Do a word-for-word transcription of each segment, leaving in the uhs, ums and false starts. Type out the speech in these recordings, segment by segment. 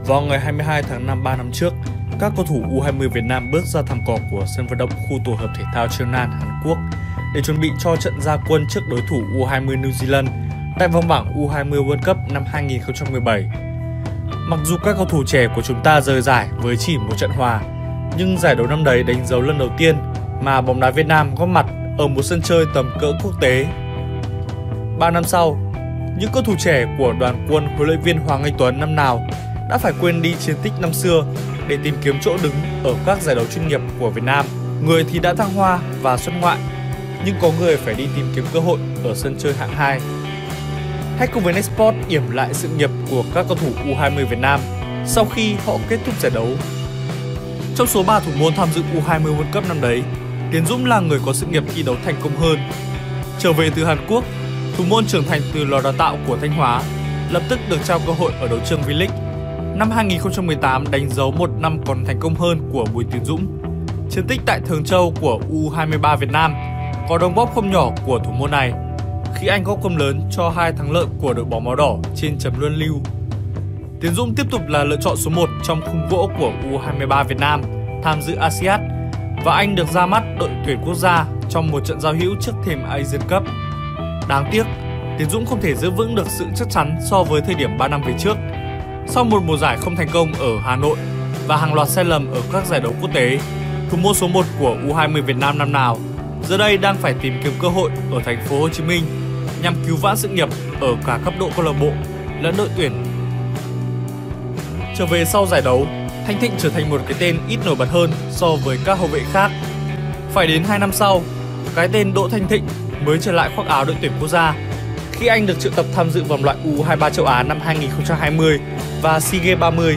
Vào ngày hai mươi hai tháng năm ba năm trước, các cầu thủ U hai mươi Việt Nam bước ra thảm cỏ của sân vận động khu tổ hợp thể thao Cheonan, Hàn Quốc để chuẩn bị cho trận ra quân trước đối thủ U hai mươi New Zealand tại vòng bảng U hai mươi World Cup năm hai nghìn không trăm mười bảy. Mặc dù các cầu thủ trẻ của chúng ta rời giải với chỉ một trận hòa, nhưng giải đấu năm đấy đánh dấu lần đầu tiên mà bóng đá Việt Nam góp mặt ở một sân chơi tầm cỡ quốc tế. Ba năm sau, những cầu thủ trẻ của đoàn quân huấn luyện viên Hoàng Anh Tuấn năm nào đã phải quên đi chiến tích năm xưa để tìm kiếm chỗ đứng ở các giải đấu chuyên nghiệp của Việt Nam. Người thì đã thăng hoa và xuất ngoại, nhưng có người phải đi tìm kiếm cơ hội ở sân chơi hạng hai. Hãy cùng với Nextport điểm lại sự nghiệp của các cầu thủ U hai mươi Việt Nam sau khi họ kết thúc giải đấu. Trong số ba thủ môn tham dự U hai mươi World Cup năm đấy, Tiến Dũng là người có sự nghiệp thi đấu thành công hơn. Trở về từ Hàn Quốc, thủ môn trưởng thành từ lò đào tạo của Thanh Hóa lập tức được trao cơ hội ở đấu trường V-League. Năm hai nghìn không trăm mười tám đánh dấu một năm còn thành công hơn của Bùi Tiến Dũng. Chiến tích tại Thường Châu của U hai mươi ba Việt Nam có đóng góp không nhỏ của thủ môn này, khi anh góp công lớn cho hai thắng lợi của đội bóng máu đỏ trên chấm luân lưu. Tiến Dũng tiếp tục là lựa chọn số một trong khung gỗ của U hai mươi ba Việt Nam tham dự a si át và anh được ra mắt đội tuyển quốc gia trong một trận giao hữu trước thềm Asian Cup. Đáng tiếc, Tiến Dũng không thể giữ vững được sự chắc chắn so với thời điểm ba năm về trước. Sau một mùa giải không thành công ở Hà Nội và hàng loạt sai lầm ở các giải đấu quốc tế, thủ môn số một của U hai mươi Việt Nam năm nào giờ đây đang phải tìm kiếm cơ hội ở thành phố Hồ Chí Minh nhằm cứu vãn sự nghiệp ở cả cấp độ câu lạc bộ lẫn đội tuyển. Trở về sau giải đấu, Thanh Thịnh trở thành một cái tên ít nổi bật hơn so với các hậu vệ khác. Phải đến hai năm sau, cái tên Đỗ Thanh Thịnh mới trở lại khoác áo đội tuyển quốc gia khi anh được triệu tập tham dự vòng loại U hai mươi ba châu Á năm hai nghìn không trăm hai mươi và SEA Games ba mươi.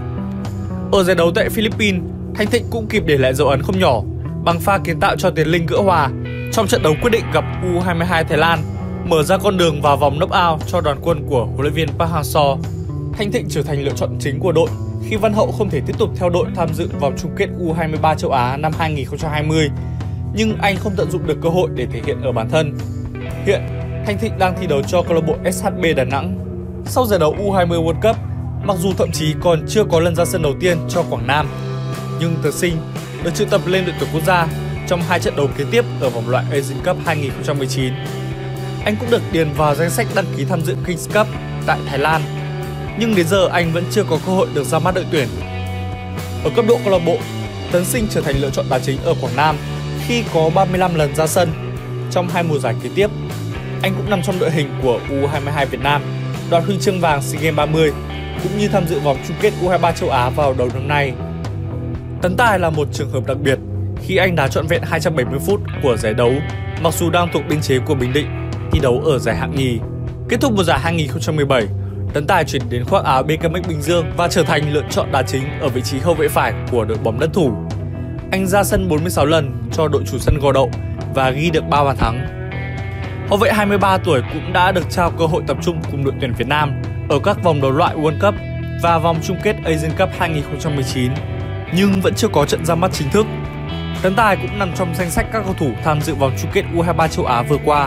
Ở giải đấu tại Philippines, Thanh Thịnh cũng kịp để lại dấu ấn không nhỏ bằng pha kiến tạo cho Tiến Linh gỡ hòa trong trận đấu quyết định gặp U hai mươi hai Thái Lan, mở ra con đường vào vòng knock-out cho đoàn quân của huấn luyện viên Park Hang-seo. Thanh Thịnh trở thành lựa chọn chính của đội khi Văn Hậu không thể tiếp tục theo đội tham dự vòng chung kết U hai mươi ba châu Á năm hai nghìn không trăm hai mươi, nhưng anh không tận dụng được cơ hội để thể hiện ở bản thân. Hiện, Thanh Thịnh đang thi đấu cho câu lạc bộ ét hát bê Đà Nẵng. Sau giải đấu U hai mươi World Cup, mặc dù thậm chí còn chưa có lần ra sân đầu tiên cho Quảng Nam, nhưng Tờ Sinh được triệu tập lên đội tuyển quốc gia trong hai trận đấu kế tiếp ở vòng loại Asian Cup hai nghìn không trăm mười chín. Anh cũng được điền vào danh sách đăng ký tham dự Kings Cup tại Thái Lan, nhưng đến giờ anh vẫn chưa có cơ hội được ra mắt đội tuyển. Ở cấp độ câu lạc bộ, Tấn Sinh trở thành lựa chọn đá chính ở Quảng Nam khi có ba mươi lăm lần ra sân trong hai mùa giải kế tiếp. Anh cũng nằm trong đội hình của U hai mươi hai Việt Nam đoạt huy chương vàng SEA Games ba mươi cũng như tham dự vòng chung kết U hai mươi ba châu Á vào đầu năm nay. Tấn Tài là một trường hợp đặc biệt khi anh đá trọn vẹn hai trăm bảy mươi phút của giải đấu, mặc dù đang thuộc biên chế của Bình Định thi đấu ở giải hạng nhì. Kết thúc mùa giải hai nghìn không trăm mười bảy, Tấn Tài chuyển đến khoác áo bê ca em ích Bình Dương và trở thành lựa chọn đá chính ở vị trí hậu vệ phải của đội bóng đất thủ. Anh ra sân bốn mươi sáu lần cho đội chủ sân Gò Đậu và ghi được ba bàn thắng. Hậu vệ hai mươi ba tuổi cũng đã được trao cơ hội tập trung cùng đội tuyển Việt Nam ở các vòng đấu loại World Cup và vòng chung kết Asian Cup hai nghìn không trăm mười chín, nhưng vẫn chưa có trận ra mắt chính thức. Tấn Tài cũng nằm trong danh sách các cầu thủ tham dự vòng chung kết U hai mươi ba châu Á vừa qua.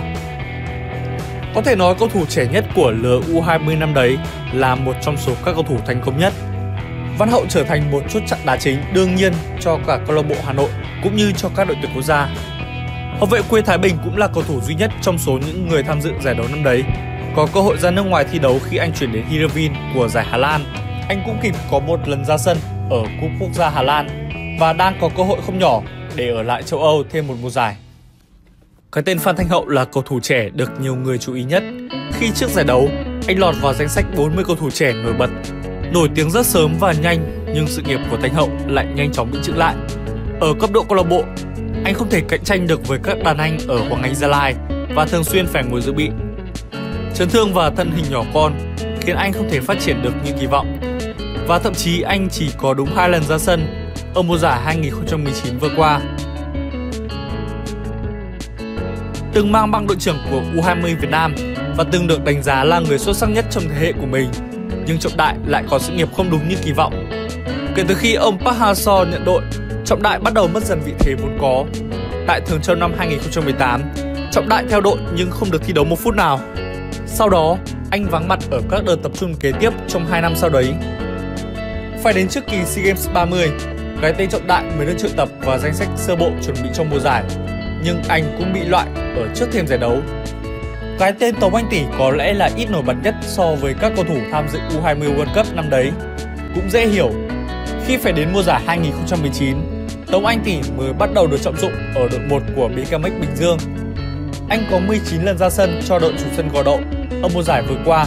Có thể nói cầu thủ trẻ nhất của lứa U hai mươi năm đấy là một trong số các cầu thủ thành công nhất. Văn Hậu trở thành một chốt chặn đá chính đương nhiên cho cả câu lạc bộ Hà Nội cũng như cho các đội tuyển quốc gia. Hậu vệ quê Thái Bình cũng là cầu thủ duy nhất trong số những người tham dự giải đấu năm đấy có cơ hội ra nước ngoài thi đấu khi anh chuyển đến Heerenveen của giải Hà Lan. Anh cũng kịp có một lần ra sân ở Cúp Quốc gia Hà Lan và đang có cơ hội không nhỏ để ở lại châu Âu thêm một mùa giải. Cái tên Phan Thanh Hậu là cầu thủ trẻ được nhiều người chú ý nhất khi trước giải đấu anh lọt vào danh sách bốn mươi cầu thủ trẻ nổi bật. Nổi tiếng rất sớm và nhanh, nhưng sự nghiệp của Thanh Hậu lại nhanh chóng bị chững lại. Ở cấp độ câu lạc bộ, anh không thể cạnh tranh được với các đàn anh ở Hoàng Anh Gia Lai và thường xuyên phải ngồi dự bị. Chấn thương và thân hình nhỏ con khiến anh không thể phát triển được như kỳ vọng, và thậm chí anh chỉ có đúng hai lần ra sân ở mùa giải hai nghìn không trăm mười chín vừa qua. Từng mang băng đội trưởng của U hai mươi Việt Nam và từng được đánh giá là người xuất sắc nhất trong thế hệ của mình, nhưng Trọng Đại lại có sự nghiệp không đúng như kỳ vọng. Kể từ khi ông Park Hang-seo nhận đội, Trọng Đại bắt đầu mất dần vị thế vốn có. Tại Thường Châu năm hai nghìn không trăm mười tám, Trọng Đại theo đội nhưng không được thi đấu một phút nào. Sau đó, anh vắng mặt ở các đợt tập trung kế tiếp trong hai năm sau đấy. Phải đến trước kỳ SEA Games ba mươi, cái tên trọng đại mới được triệu tập vào danh sách sơ bộ chuẩn bị cho mùa giải, nhưng anh cũng bị loại ở trước thềm giải đấu. Cái tên Tống Anh Tỷ có lẽ là ít nổi bật nhất so với các cầu thủ tham dự U hai mươi World Cup năm đấy. Cũng dễ hiểu, khi phải đến mùa giải hai nghìn không trăm mười chín, Tống Anh Tỷ mới bắt đầu được trọng dụng ở đội một của bê ca em ích Bình Dương. Anh có mười chín lần ra sân cho đội chủ sân Gò Đậu ở mùa giải vừa qua.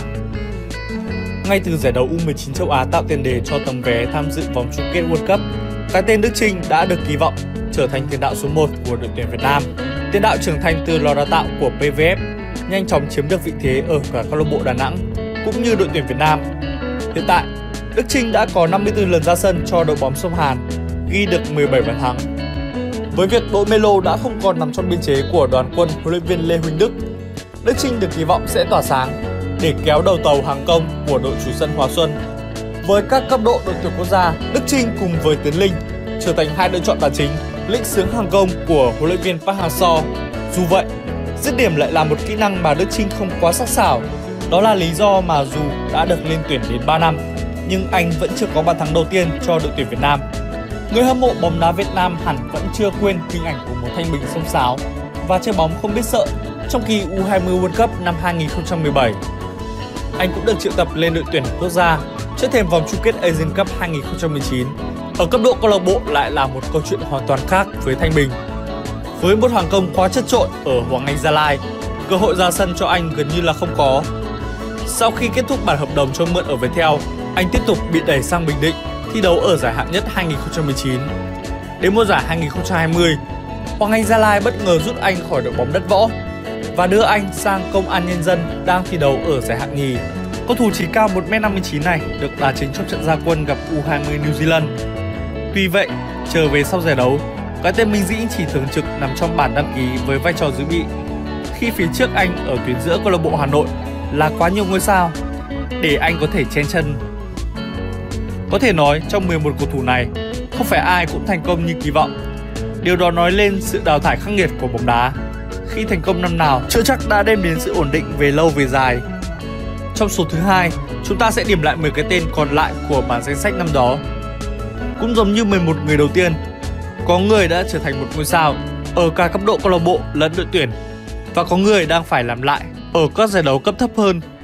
Ngay từ giải đấu U mười chín châu Á tạo tiền đề cho tấm vé tham dự vòng chung kết World Cup, cái tên Đức Chinh đã được kỳ vọng trở thành tiền đạo số một của đội tuyển Việt Nam. Tiền đạo trưởng thành từ lò đào tạo của pê vê ép, nhanh chóng chiếm được vị thế ở cả câu lạc bộ Đà Nẵng cũng như đội tuyển Việt Nam. Hiện tại, Đức Chinh đã có năm mươi tư lần ra sân cho đội bóng sông Hàn, ghi được mười bảy bàn thắng. Với việc đội Melo đã không còn nằm trong biên chế của đoàn quân huấn luyện viên Lê Huỳnh Đức, Đức Chinh được kỳ vọng sẽ tỏa sáng để kéo đầu tàu hàng công của đội chủ sân Hòa Xuân. Với các cấp độ đội tuyển quốc gia, Đức Chinh cùng với Tiến Linh trở thành hai lựa chọn đá chính, lĩnh xướng hàng công của huấn luyện viên Park Hang-seo. Dù vậy, dứt điểm lại là một kỹ năng mà Đức Chinh không quá sắc sảo. Đó là lý do mà dù đã được lên tuyển đến ba năm, nhưng anh vẫn chưa có bàn thắng đầu tiên cho đội tuyển Việt Nam. Người hâm mộ bóng đá Việt Nam hẳn vẫn chưa quên hình ảnh của một Thanh Bình xông xáo và chơi bóng không biết sợ trong kỳ U hai mươi World Cup năm hai nghìn không trăm mười bảy. Anh cũng được triệu tập lên đội tuyển quốc gia trước thềm vòng chung kết Asian Cup hai nghìn không trăm mười chín. Ở cấp độ câu lạc bộ lại là một câu chuyện hoàn toàn khác với Thanh Bình. Với một hàng công quá chất trội ở Hoàng Anh Gia Lai, cơ hội ra sân cho anh gần như là không có. Sau khi kết thúc bản hợp đồng cho mượn ở Viettel, anh tiếp tục bị đẩy sang Bình Định thi đấu ở giải hạng nhất hai nghìn không trăm mười chín. Đến mùa giải hai nghìn không trăm hai mươi, Hoàng Anh Gia Lai bất ngờ rút anh khỏi đội bóng Đất Võ và đưa anh sang Công an Nhân dân đang thi đấu ở giải hạng nhì. Cầu thủ chỉ cao một mét năm mươi chín này được đá chính trong trận ra quân gặp U hai mươi New Zealand. Tuy vậy, trở về sau giải đấu, cái tên Minh Dĩ chỉ thường trực nằm trong bản đăng ký với vai trò dự bị, khi phía trước anh ở tuyến giữa câu lạc bộ Hà Nội là quá nhiều ngôi sao để anh có thể chen chân. Có thể nói trong mười một cầu thủ này, không phải ai cũng thành công như kỳ vọng. Điều đó nói lên sự đào thải khắc nghiệt của bóng đá. Khi thành công năm nào, chưa chắc đã đem đến sự ổn định về lâu về dài. Trong số thứ hai, chúng ta sẽ điểm lại mười cái tên còn lại của bản danh sách năm đó. Cũng giống như mười một người đầu tiên, có người đã trở thành một ngôi sao ở cả cấp độ câu lạc bộ lẫn đội tuyển, và có người đang phải làm lại ở các giải đấu cấp thấp hơn